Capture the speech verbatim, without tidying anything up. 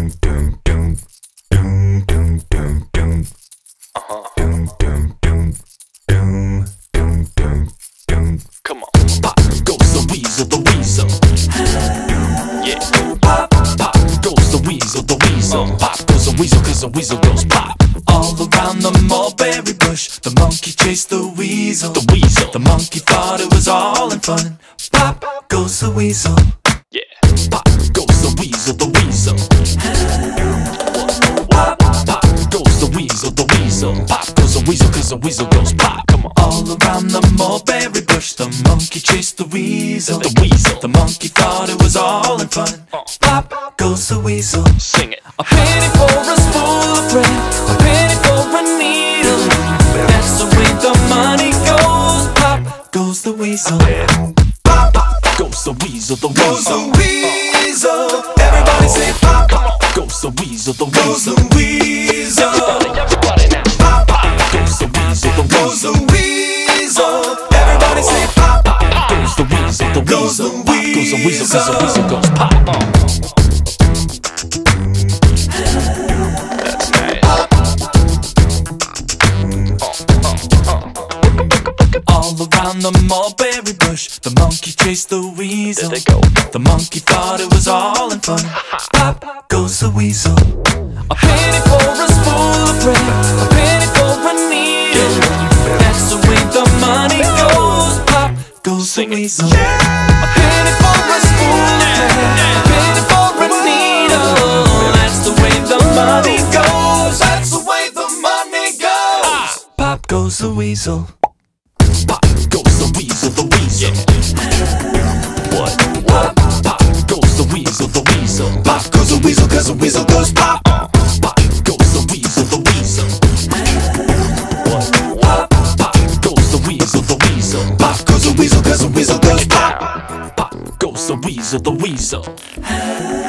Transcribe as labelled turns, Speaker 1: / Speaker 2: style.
Speaker 1: Dun dun dun dun dun dun dun. Uh-huh. Dun dun dun dun dun dun dun. Come on. Pop goes the weasel, the weasel. Yeah. Pop pop goes the weasel, the weasel. Pop goes the weasel, 'cause the weasel goes pop. All around the mulberry bush, the monkey chased the weasel. The weasel. The monkey thought it was all in fun. Pop goes the weasel. Yeah. Pop goes the weasel, the weasel. Pop pop goes the weasel, the weasel. Pop goes the weasel, 'cause the weasel goes pop. Come on. All around the mulberry bush, the monkey chased the weasel. The weasel. The monkey thought it was all in fun. Pop goes the weasel. Sing it. A penny for a spool of thread, a penny for a needle. That's the way the money goes. Pop goes the weasel. Pop goes the weasel, the weasel. Goes the weasel. Everybody say pop. Goes the weasel, the weasel. Goes the weasel. Everybody now. Pop goes the weasel, the weasel. Goes the weasel. Everybody say pop. Goes the weasel, the weasel. Goes the weasel, 'cause the weasel goes pop. All around the mulberry bush, the monkey chased the weasel. There they go. The monkey thought it was all in fun. Pop goes the weasel. A penny for a spool of thread, a penny for a needle. That's the way the money goes. Pop goes the weasel. A penny for a spool of thread, a penny for a needle. That's the way the money goes. That's the way the money goes. Pop goes the weasel. Pop goes the weasel, the weasel. What? What? Pop goes the weasel, the weasel. Pop goes the weasel, 'cause the weasel goes pop. Pop goes the weasel, the weasel. What? What? Pop goes the weasel, the weasel. Pop goes the weasel, 'cause the weasel goes pop. Pop goes the weasel, the weasel.